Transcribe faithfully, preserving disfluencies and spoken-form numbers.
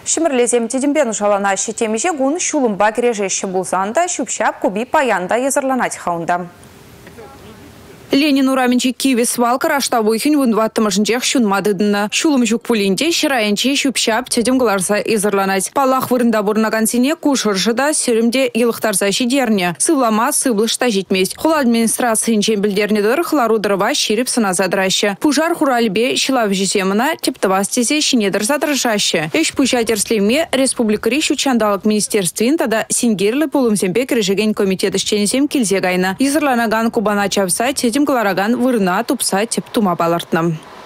Шимірлезем тедімбен ұшалана шетемеже ғуны шулымба кережеші бұлзанда шүпшап көбей паянда езірланат хаунда. Ленин ураменче киви свалка раштабуйхин вундваттымышынчех шунмадыдыны. Шулым жүк пулинде шираянче шүпшап тедім гларса езірланат. Палах вырында бурнагансине кушыршыда сөрімде елықтарса шидерне. Сывлама сыблышта жетмес. Хул администрациянчен білдернедір хларудырыва ширип сына задыращы. Пужар хуралбе шилав жесемына тептывас тезе шинедір задырышащы. Эш пушатерслеме республикари шучандалық министерствин тада сингерлі пулымсемпе кірежеген комитет ішченесем келзе гайна. Езірланаган кубана чапса тедім Клараган вырна тупса теп тума балартным.